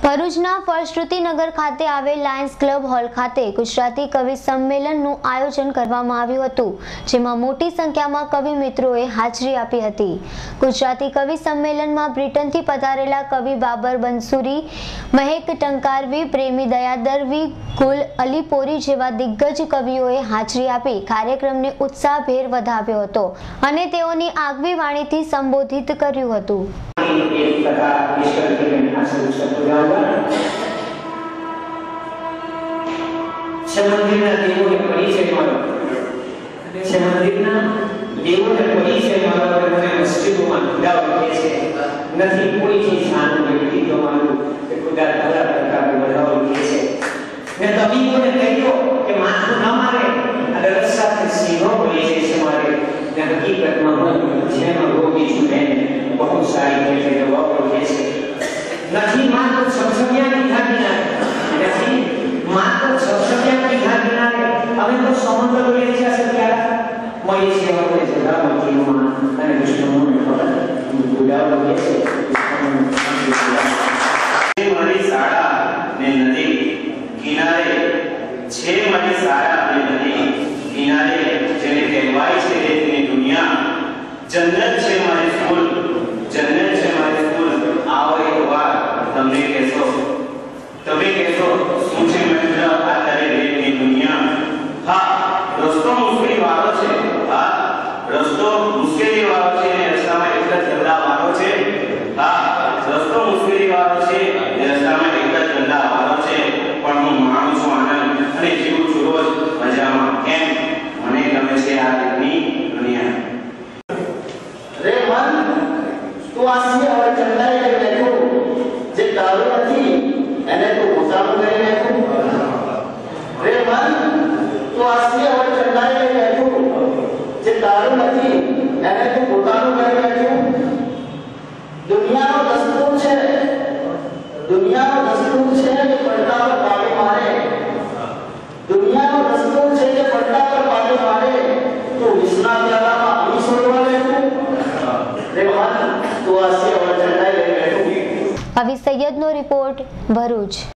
ભરૂચના ફળશ્રુતિનગર ખાતે આવેલ લાયન્સ ક્લબ હોલ ખાતે ગુજરાતી કવિ સંમેલનનું આયોજન કરવામાં આવ્યું હતું, જેમાં મોટી સંખ્યામાં કવિ મિત્રોએ હાજરી આપી હતી। ગુજરાતી કવિ સંમેલનમાં બ્રિટનથી પધારેલા કવિ બાબર બંસુરી, મહેક ટંકારવી, પ્રેમી દયાદરવી, ગુલ અલીપોરી જેવા દિગ્ગજ કવિઓએ હાજરી આપી કાર્યક્રમને ઉત્સાહભેર વધાવ્યો હતો અને તેઓની આગવી વાણીથી સંબોધિત કર્યું હતું। મંદિરના દેવોને પરિચય મળ્યો, મંદિરના દેવોને પરિચય મળ્યો, મને મસ્જિદોમાં ખુદા ઉઠે છે, નથી કોઈ ચીજ જાણવું વ્યક્તિત્વ માનવું કે ખુદા અલગ પ્રકારનું બધા ઉઠે છે। મેં તબીબોને કહ્યું કે માથું ન મારે અને રસ સાથે સીધો બોલી જાય છે મારે, ને હકીકતમાં મન જેનો રોગી છું એને બહુ સારી રીતે દવાઓ ઉઠે છે। નથી માત્ર સત્સંગિયા દીધા કિનારે, નથી માત્ર સત્સંગિયા દીધા કિનારે, અમે તો સમુદ્ર બોલી છે સત્યા મય છે આપણે જગા મધ્યમાં અને વિષ્ણુને ખબર ગુડા બોલે છે। મારી શાળા ને નદી કિનારે છે, મારી શાળા અને નદી કિનારે જેને કહેવાય છે રેતની દુનિયા, જન્નત છે મારી સ્કૂલ, જન્નત છે મારી સ્કૂલ। આવો એક વાર તમને કહેશો, તમે કહેશો શું છે મિત્ર આ તારી રેતની દુનિયા? હા, રસ્તો મુશ્કેલી વાળો છે, હા રસ્તો મુશ્કેલી વાળો છે અને રસ્તામાં એક જ ગંદા વાળો છે, હા રસ્તો મુશ્કેલી વાળો છે અને રસ્તામાં એક જ ગંદા વાળો છે, પણ હું માનું છું આનંદ અને જીવું છું રોજ મજામાં। કેમ? મને ગમે છે આ રેતની દુનિયા। રે મન, તું આસી હવે ચંદાઈ કરી નાખ્યું, જે તારું નથી એને તું પોતાનું કરી નાખ્યું। રે મન, તું આસી હવે ચંદાઈ કરી નાખ્યું, જે તારું નથી એને તું પોતાનું કરી નાખ્યું। દુનિયાનો દસ્તુર છે, દુનિયાનો દસ્તુર છે કે પડતા પર પાડે મારે, દુનિયાનો દસ્તુર છે કે પડતા પર પાડે મારે, તું વિશ્વના પ્યાલામાં અમી છોડવા લેતું। રે મન, તું આસી હવે ચંદાઈ કરી નાખ્યું। કવિ સૈયદનો રિપોર્ટ, ભરૂચ।